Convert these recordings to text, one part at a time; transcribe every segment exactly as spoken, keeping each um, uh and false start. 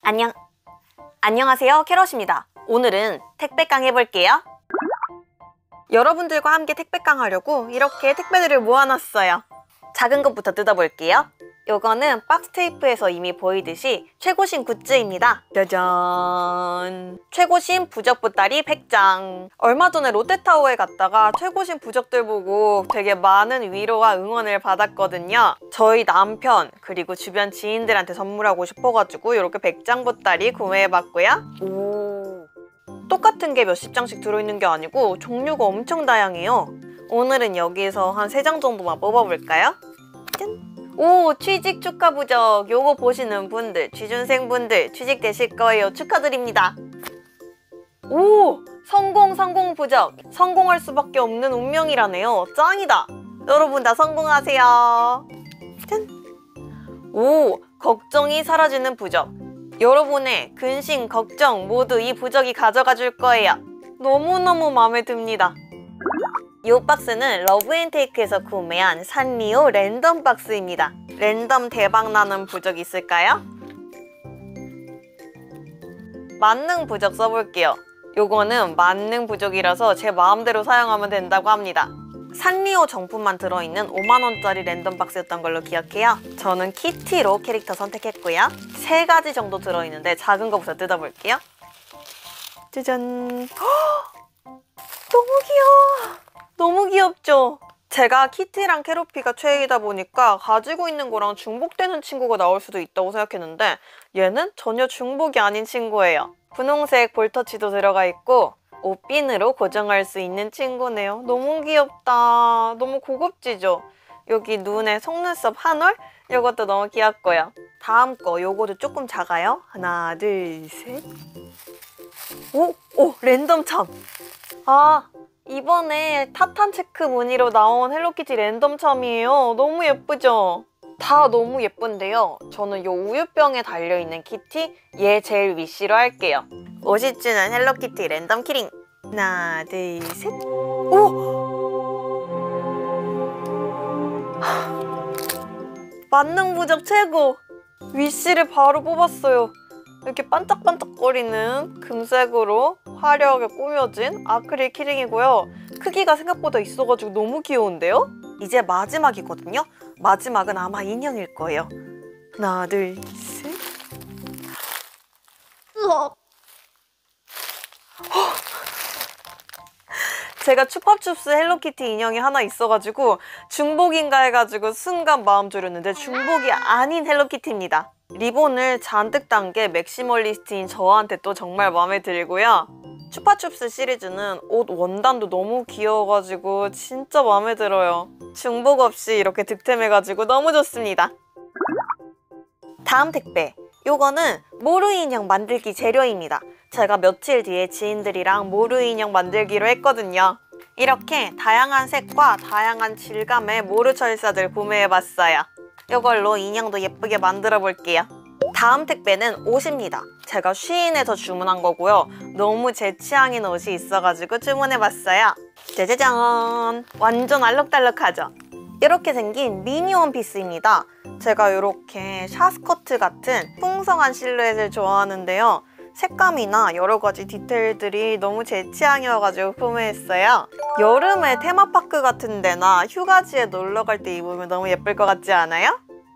안녕, 안녕하세요, 캐럿입니다. 오늘은 택배깡 해볼게요. 여러분들과 함께 택배깡 하려고 이렇게 택배들을 모아놨어요. 작은 것부터 뜯어볼게요. 요거는 박스 테이프에서 이미 보이듯이 최고신 굿즈입니다. 짜잔! 최고신 부적 보따리 백 장. 얼마 전에 롯데타워에 갔다가 최고신 부적들 보고 되게 많은 위로와 응원을 받았거든요. 저희 남편 그리고 주변 지인들한테 선물하고 싶어가지고 이렇게 백 장 보따리 구매해봤고요. 오, 똑같은 게 몇십 장씩 들어있는 게 아니고 종류가 엄청 다양해요. 오늘은 여기에서 한 세 장 정도만 뽑아볼까요? 짠! 오, 취직 축하 부적. 요거 보시는 분들, 취준생분들 취직되실 거예요. 축하드립니다. 오, 성공 성공 부적. 성공할 수밖에 없는 운명이라네요. 짱이다. 여러분 다 성공하세요. 짠. 오, 걱정이 사라지는 부적. 여러분의 근심, 걱정 모두 이 부적이 가져가 줄 거예요. 너무너무 마음에 듭니다. 이 박스는 러브앤테이크에서 구매한 산리오 랜덤 박스입니다. 랜덤 대박나는 부적 있을까요? 만능 부적 써볼게요. 요거는 만능 부적이라서 제 마음대로 사용하면 된다고 합니다. 산리오 정품만 들어있는 오만 원짜리 랜덤 박스였던 걸로 기억해요. 저는 키티로 캐릭터 선택했고요. 세 가지 정도 들어있는데 작은 거부터 뜯어볼게요. 짜잔! 허! 너무 귀여워! 너무 귀엽죠? 제가 키티랑 캐로피가 최애이다 보니까 가지고 있는 거랑 중복되는 친구가 나올 수도 있다고 생각했는데 얘는 전혀 중복이 아닌 친구예요. 분홍색 볼터치도 들어가 있고 옷핀으로 고정할 수 있는 친구네요. 너무 귀엽다. 너무 고급지죠? 여기 눈에 속눈썹 한 올? 이것도 너무 귀엽고요. 다음 거 요거도 조금 작아요. 하나, 둘, 셋. 오! 오! 랜덤 참! 아! 이번에 타탄 체크 무늬로 나온 헬로키티 랜덤 참이에요. 너무 예쁘죠? 다 너무 예쁜데요. 저는 이 우유병에 달려있는 키티 얘 제일 위시로 할게요. 오십 주년 헬로키티 랜덤 키링. 하나, 둘, 셋. 오! 만능 부적 최고! 위시를 바로 뽑았어요. 이렇게 반짝반짝거리는 금색으로 화려하게 꾸며진 아크릴 키링이고요. 크기가 생각보다 있어가지고 너무 귀여운데요? 이제 마지막이거든요? 마지막은 아마 인형일 거예요. 하나, 둘, 셋. 으악. 제가 추팝춥스 헬로키티 인형이 하나 있어가지고 중복인가 해가지고 순간 마음 졸였는데 중복이 아닌 헬로키티입니다. 리본을 잔뜩 단 게 맥시멀리스트인 저한테 또 정말 마음에 들고요. 추파춥스 시리즈는 옷 원단도 너무 귀여워가지고 진짜 마음에 들어요. 중복 없이 이렇게 득템해가지고 너무 좋습니다. 다음 택배. 요거는 모루 인형 만들기 재료입니다. 제가 며칠 뒤에 지인들이랑 모루 인형 만들기로 했거든요. 이렇게 다양한 색과 다양한 질감의 모루 철사들 구매해봤어요. 이걸로 인형도 예쁘게 만들어 볼게요. 다음 택배는 옷입니다. 제가 쉬인에서 주문한 거고요. 너무 제 취향인 옷이 있어가지고 주문해봤어요. 짜자잔! 완전 알록달록하죠? 이렇게 생긴 미니 원피스입니다. 제가 이렇게 샤스커트 같은 풍성한 실루엣을 좋아하는데요. 색감이나 여러가지 디테일들이 너무 제 취향이어가지고 구매했어요. 여름에 테마파크 같은 데나 휴가지에 놀러갈 때 입으면 너무 예쁠 것 같지 않아요?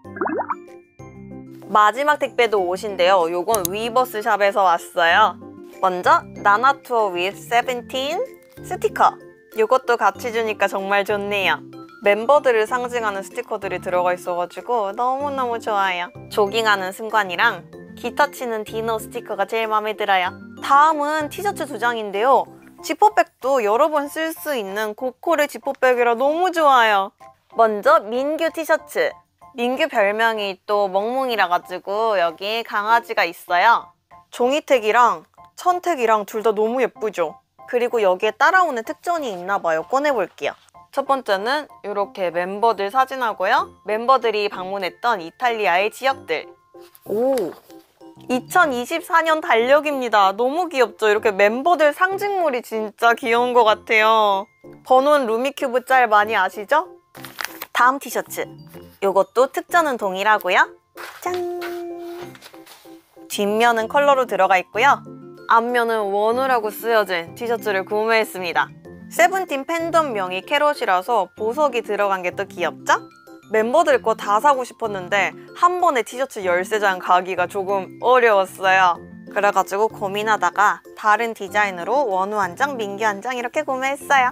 마지막 택배도 옷인데요. 요건 위버스 샵에서 왔어요. 먼저 나나 투어 with 세븐틴 스티커. 요것도 같이 주니까 정말 좋네요. 멤버들을 상징하는 스티커들이 들어가 있어가지고 너무너무 좋아요. 조깅하는 승관이랑 기타 치는 디노 스티커가 제일 마음에 들어요. 다음은 티셔츠 두 장인데요. 지퍼백도 여러 번 쓸 수 있는 고코르 지퍼백이라 너무 좋아요. 먼저 민규 티셔츠. 민규 별명이 또 멍멍이라 가지고 여기 강아지가 있어요. 종이택이랑 천택이랑 둘 다 너무 예쁘죠? 그리고 여기에 따라오는 특전이 있나 봐요. 꺼내볼게요. 첫 번째는 이렇게 멤버들 사진하고요. 멤버들이 방문했던 이탈리아의 지역들. 오! 이천이십사 년 달력입니다. 너무 귀엽죠? 이렇게 멤버들 상징물이 진짜 귀여운 것 같아요. 번호는 루미큐브 짤 많이 아시죠? 다음 티셔츠. 요것도 특전은 동일하고요. 짠! 뒷면은 컬러로 들어가 있고요. 앞면은 원우라고 쓰여진 티셔츠를 구매했습니다. 세븐틴 팬덤명이 캐럿이라서 보석이 들어간 게 또 귀엽죠? 멤버들 거 다 사고 싶었는데 한 번에 티셔츠 열세 장 가기가 조금 어려웠어요. 그래가지고 고민하다가 다른 디자인으로 원우 한 장, 민규 한 장 이렇게 구매했어요.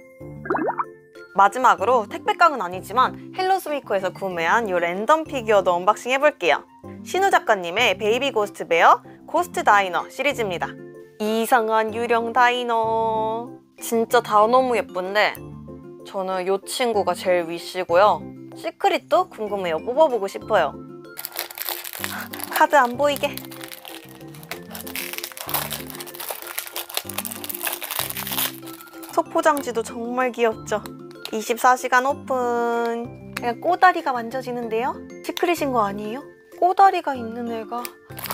마지막으로 택배깡은 아니지만 헬로스미코에서 구매한 이 랜덤 피규어도 언박싱 해볼게요. 신우 작가님의 베이비 고스트 베어 고스트 다이너 시리즈입니다. 이상한 유령 다이너. 진짜 다 너무 예쁜데 저는 이 친구가 제일 위시고요. 시크릿도 궁금해요. 뽑아보고 싶어요. 카드 안 보이게. 소포장지도 정말 귀엽죠? 이십사 시간 오픈. 약간 꼬다리가 만져지는데요? 시크릿인 거 아니에요? 꼬다리가 있는 애가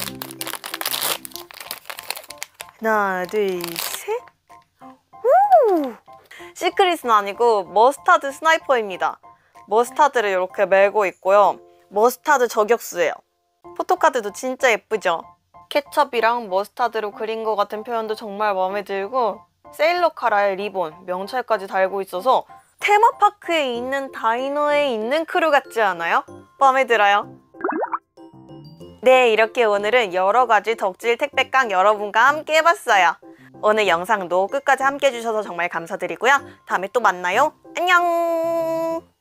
하나, 둘, 셋. 오! 시크릿은 아니고 머스타드 스나이퍼입니다. 머스타드를 이렇게 메고 있고요. 머스타드 저격수예요. 포토카드도 진짜 예쁘죠? 케첩이랑 머스타드로 그린 것 같은 표현도 정말 마음에 들고 세일러 카라의 리본, 명찰까지 달고 있어서 테마파크에 있는 다이노에 있는 크루 같지 않아요? 마음에 들어요. 네, 이렇게 오늘은 여러 가지 덕질 택배깡 여러분과 함께 해봤어요. 오늘 영상도 끝까지 함께 해주셔서 정말 감사드리고요. 다음에 또 만나요. 안녕!